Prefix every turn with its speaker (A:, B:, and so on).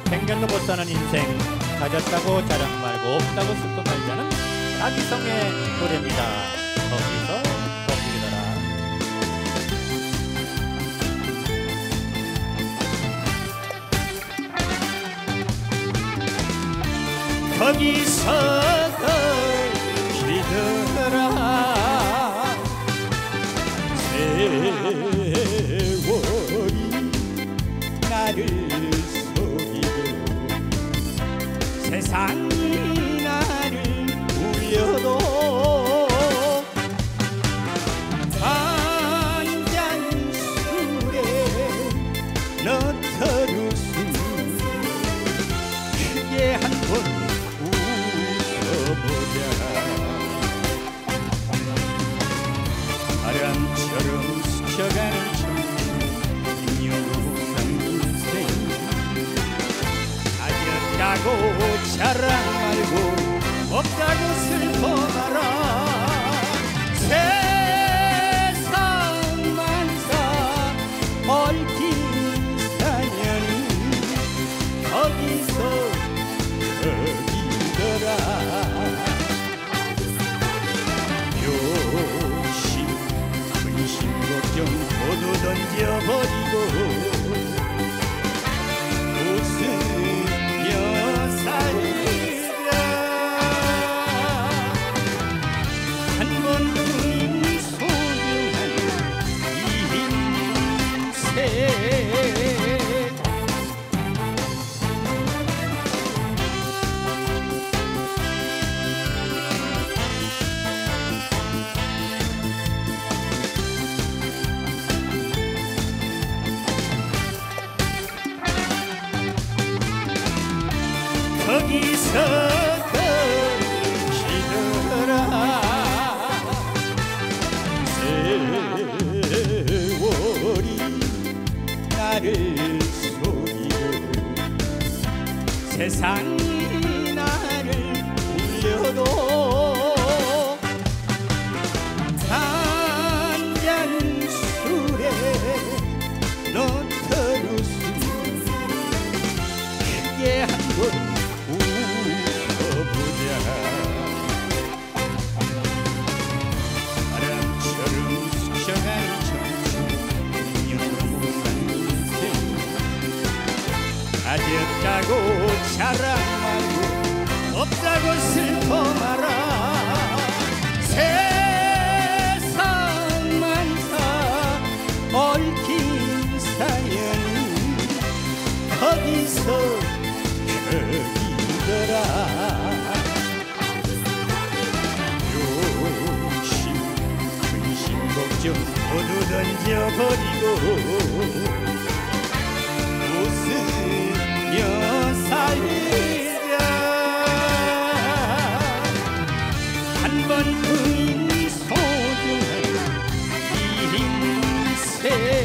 A: 100년도 못 사는 인생, 가졌다고 자랑 말고 없다고 슬퍼 말자는 자기성의 노래입니다. 거기서 거기서 걸리더라. 세월이 나를 속이고 세상이 나를 울려도 한잔 술에 너털 웃음 크게 한번 바람처럼 스쳐가는 청춘 인연우산 인생 가졌다고 자랑 말고 없다고 슬퍼 마라. 세상 만사 얽힌 사연이 거기서 거기더라. 걱정 모두 던져버리고 웃으며 살자. 한 번뿐인 소중한 이 인생. 거기서 걸리더라. 세월이 나를 속이고 세상이 나를 울려도 한잔 술에 너털 웃음 크게 한번 웃어보자. 바람처럼 스쳐가는 청춘 인연우산 인생 가졌다고 자랑 말고 없다고 슬퍼 마라. 세상 만사 얽힌 사연이 거기서 거기더라. 욕심 근심 걱정 모두 던져버리고 웃으며 살자. 한 번뿐인 소중한 이 인생.